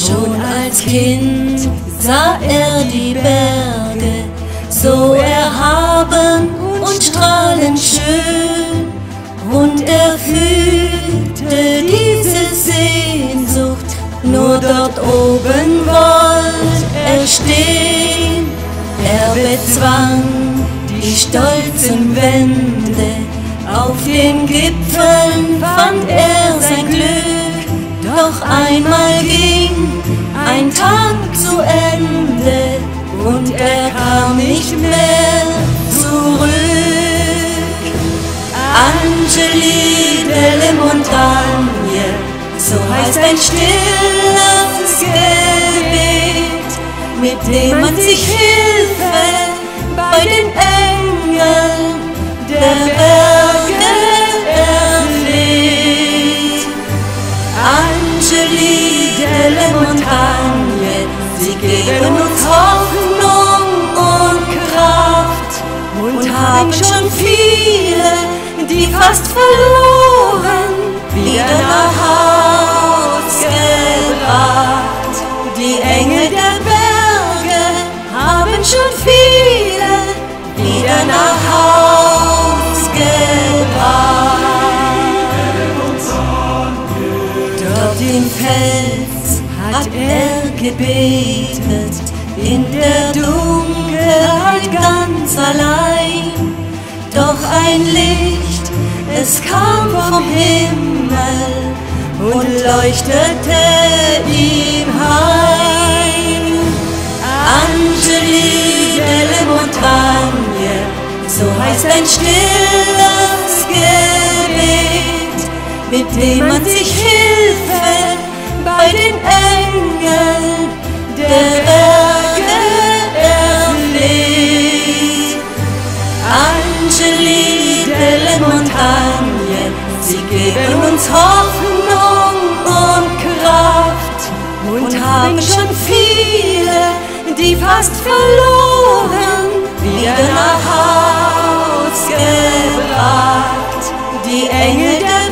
Schon als Kind sah er die Berge, so erhaben und strahlend schön, und er fühlte diese Sehnsucht, nur dort oben wollte er stehen. Er bezwang die stolzen Wände, auf den Gipfeln fand er sein Glück, doch einmal ging ein Tag zu Ende und er kam nicht mehr zurück. Angeli delle Montagne, so heißt ein stilles Gebet, mit dem man sich Hilfe bei den Engeln der Berge erfleht. Angeli delle Montagne, sie geben uns Hoffnung und Kraft und haben schon viele, die fast verloren, wieder nach Haus gebracht. Die Engel der Berge haben schon viele wieder nach Haus gebracht. Dort im Fels hat er gebetet, in der Dunkelheit ganz allein. Doch ein Licht, es kam vom Himmel und leuchtete ihm heim. Angeli delle Montagne, so heißt ein stilles Gebet, mit dem man sich Hilfe bei den Engeln der Berge erfleht. Angeli delle Montagne, sie geben uns Hoffnung und Kraft und haben schon viele, die fast verloren, wieder nach Haus gebracht. Die Engel der